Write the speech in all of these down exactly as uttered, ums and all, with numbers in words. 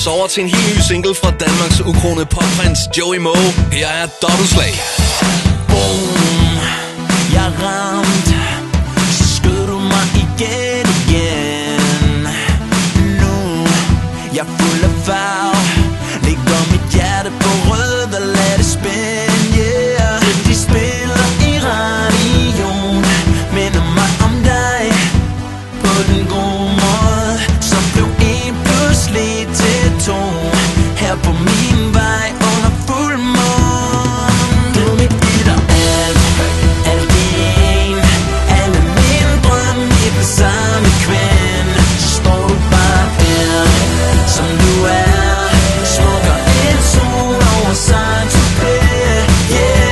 os over til en helt ny single fra Danmarks ukronede popprins Joey Moe. Her er Dobbeltslag. Boom, jeg ramt, så skød du mig igen, igen. Nu, jeg er fuld af farve, lægger mit hjerte på rød og lad det spænde, yeah. De spiller i radioen, minder mig om dig på den gode måde. Så blev en pludselig til to, her på min vej under fuldmåne. Du er mit et og alt, alt i en, alle mine drømme i den samme kvind. Så står du bare der, som du er, smukker en sol over Saint-Tropez, yeah.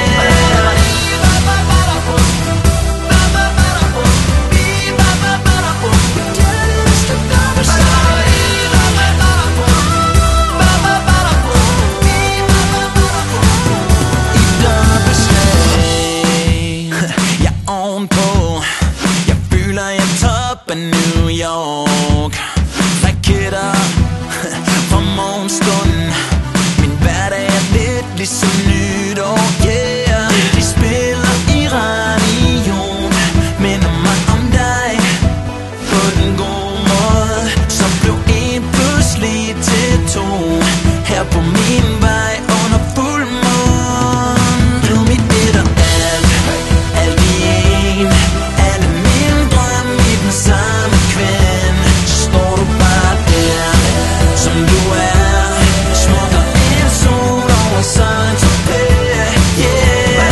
Af New York, raketter fra morgenstunden. Min hverdag er lidt ligesom nytår, yeah. De spiller i radioen, minder mig om dig på den gode måde. Så blev en pludselig til to, her på min vej under fuldmåne. Du er mit et og alt, alt i en, alle mine drømme i den samme kvind. Så står du bare der, som du er, smukker en sol over Saint-Tropez, yeah.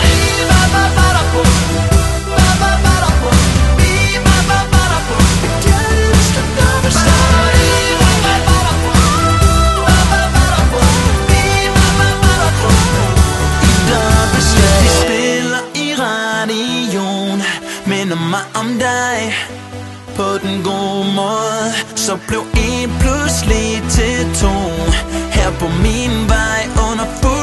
De spiller i radioen, minder mig om dig på den gode måde. Så blev en pludselig til to, her på min vej under fuld